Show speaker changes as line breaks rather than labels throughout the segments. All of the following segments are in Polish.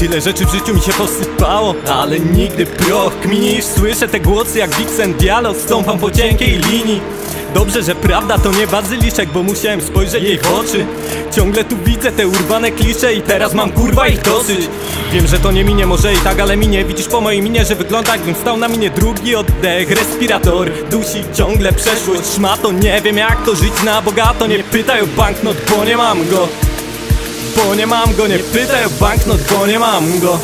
Tyle rzeczy w życiu mi się posypało, ale nigdy proch. Kminisz, słyszę te głosy jak Vixen dialog. Stąpam po cienkiej linii. Dobrze, że prawda to nie bazyliszek, bo musiałem spojrzeć jej w oczy. Ciągle tu widzę te urwane klisze i teraz mam kurwa ich dosyć. Wiem, że to nie minie, może i tak, ale minie. Widzisz po mojej minie, że wygląda jakbym stał na minie. Drugi oddech, respirator dusi ciągle przeszłość. Szmato, nie wiem jak to żyć na bogato. Nie pytaj o banknot, bo nie mam go. Bo nie mam go, nie pytaj o banknot, bo nie mam go.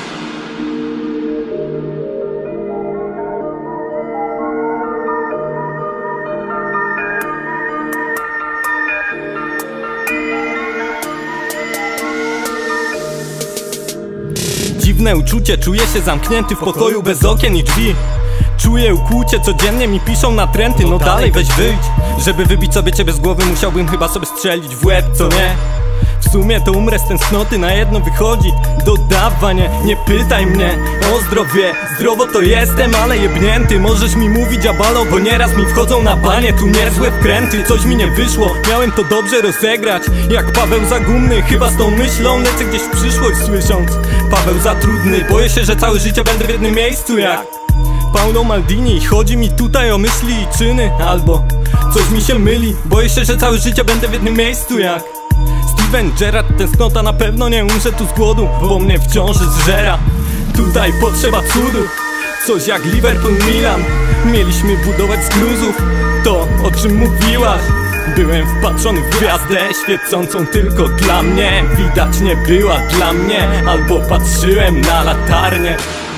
Dziwne uczucie, czuję się zamknięty w pokoju bez okien i drzwi. Czuję ukłucie, codziennie mi piszą natręty. No dalej weź wyjdź. Żeby wybić sobie ciebie z głowy, musiałbym chyba sobie strzelić w łeb, co nie? W sumie to umrę z tęsknoty, na jedno wychodzi dodawanie. Nie pytaj mnie o zdrowie, zdrowo to jestem, ale jebnięty. Możesz mi mówić abalo, bo nieraz mi wchodzą na banie. Tu niezłe wkręty, coś mi nie wyszło. Miałem to dobrze rozegrać, jak Paweł Zagumny. Chyba z tą myślą lecę gdzieś w przyszłość, słysząc Paweł za trudny. Boję się, że całe życie będę w jednym miejscu jak Paolo Maldini. Chodzi mi tutaj o myśli i czyny, albo coś mi się myli. Boję się, że całe życie będę w jednym miejscu jak Steven Gerrard. Tęsknota, na pewno nie umrze tu z głodu, bo mnie wciąż zżera. Tutaj potrzeba cudu, coś jak Liverpool Milan. Mieliśmy budować z gruzów to, o czym mówiłaś. Byłem wpatrzony w gwiazdę świecącą tylko dla mnie. Widać nie była dla mnie, albo patrzyłem na latarnię.